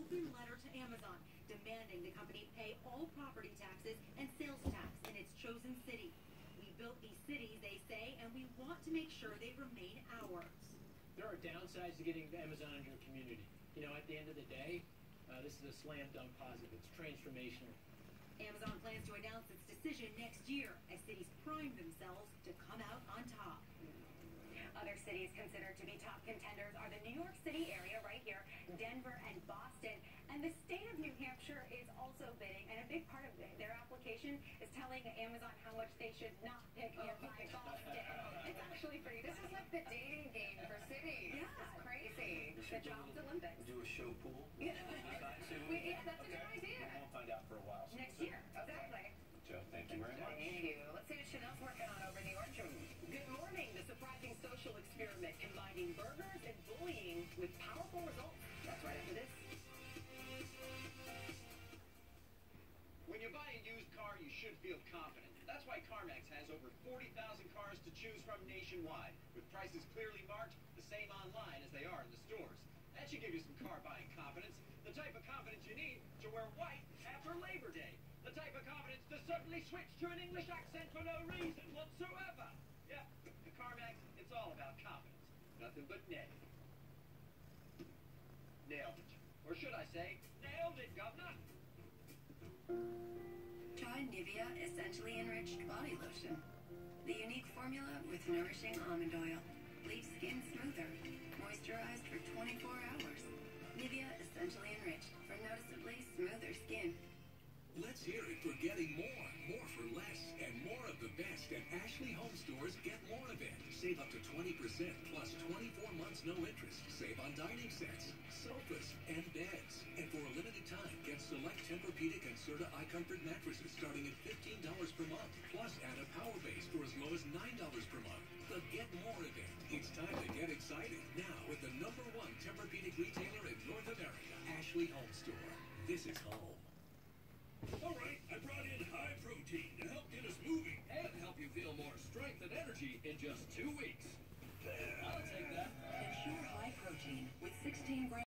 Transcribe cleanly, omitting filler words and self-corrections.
open letter to Amazon demanding the company pay all property taxes and sales tax in its chosen city. We built these cities, they say, and we want to make sure they remain ours. There are downsides to getting Amazon into your community. You know, at the end of the day, this is a slam dunk positive. It's transformational. Amazon plans to announce its decision next year as cities prime themselves to come out on top. Other cities considered to be top contenders are the New York City area right here, Denver and Boston. And the state of New Hampshire is also bidding, and a big part of their application is telling Amazon how much they should not pick nearby Boston. It's actually pretty This is like the dating game for cities. Yeah. It's crazy. The Jobs Olympics. Do a show pool? Yeah. Yeah, that's a good idea. We won't find out for a while. So next year. Exactly. Joe, thank you very much. Thank you. Let's see what Chanel's working on over in the Orchard. Good morning. The surprising social experiment combining burgers and bullying with powerful results. That's right after this. When you buy a used car, you should feel confident. That's why CarMax has over 40,000 cars to choose from nationwide, with prices clearly marked, the same online as they are in the stores. That should give you some car buying confidence, the type of confidence you need to wear white after Labor Day, the type of confidence to suddenly switch to an English accent for no reason whatsoever. Yeah, the CarMax, it's all about confidence. Nothing but net. Nailed it. Or should I say, nailed it, governor. Try Nivea Essentially Enriched Body Lotion. The unique formula with nourishing almond oil leaves skin smoother, moisturized for 24 hours. Nivea Essentially Enriched for noticeably smoother skin. Let's hear it for getting more for less, and more of the best at Ashley Home Stores Get More event. Save up to 20% plus 24 months no interest. Save on dining sets, sofas, and beds. And for a limited time, get select Tempur-Pedic and Serta iComfort mattresses starting at $15 per month. Plus add a power base for as low as $9 per month. The Get More event. It's time to get excited. Now with the #1 Tempur-Pedic retailer in North America, Ashley Home Store. This is home.